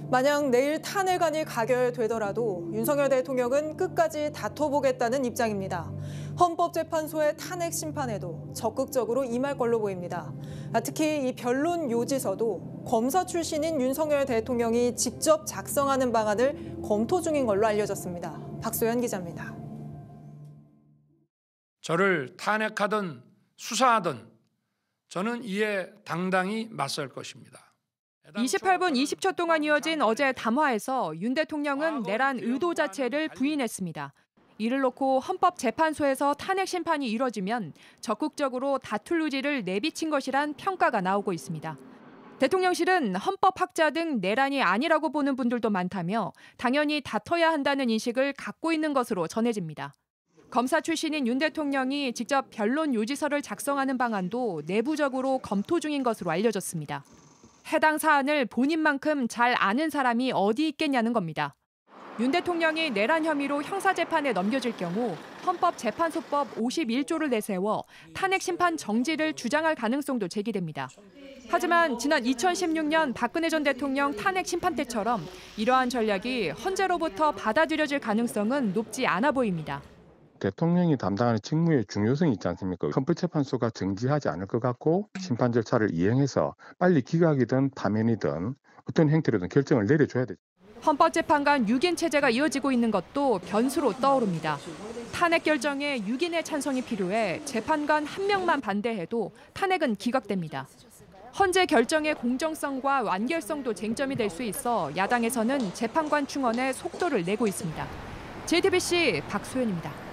만약 내일 탄핵안이 가결되더라도 윤석열 대통령은 끝까지 다퉈보겠다는 입장입니다. 헌법재판소의 탄핵 심판에도 적극적으로 임할 걸로 보입니다. 특히 이 변론 요지서도 검사 출신인 윤석열 대통령이 직접 작성하는 방안을 검토 중인 걸로 알려졌습니다. 박소연 기자입니다. 저를 탄핵하든 수사하든 저는 이에 당당히 맞설 것입니다. 28분 20초 동안 이어진 어제 담화에서 윤 대통령은 내란 의도 자체를 부인했습니다. 이를 놓고 헌법재판소에서 탄핵 심판이 이뤄지면 적극적으로 다툴 의지를 내비친 것이란 평가가 나오고 있습니다. 대통령실은 헌법학자 등 내란이 아니라고 보는 분들도 많다며 당연히 다퉈야 한다는 인식을 갖고 있는 것으로 전해집니다. 검사 출신인 윤 대통령이 직접 변론 요지서를 작성하는 방안도 내부적으로 검토 중인 것으로 알려졌습니다. 해당 사안을 본인만큼 잘 아는 사람이 어디 있겠냐는 겁니다. 윤 대통령이 내란 혐의로 형사재판에 넘겨질 경우 헌법재판소법 51조를 내세워 탄핵 심판 정지를 주장할 가능성도 제기됩니다. 하지만 지난 2016년 박근혜 전 대통령 탄핵 심판 때처럼 이러한 전략이 헌재로부터 받아들여질 가능성은 높지 않아 보입니다. 대통령이 담당하는 직무의 중요성이 있지 않습니까? 헌법재판소가 정지하지 않을 것 같고 심판 절차를 이행해서 빨리 기각이든 파면이든 어떤 형태로든 결정을 내려줘야 되죠. 헌법재판관 6인 체제가 이어지고 있는 것도 변수로 떠오릅니다. 탄핵 결정에 6인의 찬성이 필요해 재판관 1명만 반대해도 탄핵은 기각됩니다. 헌재 결정의 공정성과 완결성도 쟁점이 될 수 있어 야당에서는 재판관 충원에 속도를 내고 있습니다. JTBC 박소연입니다.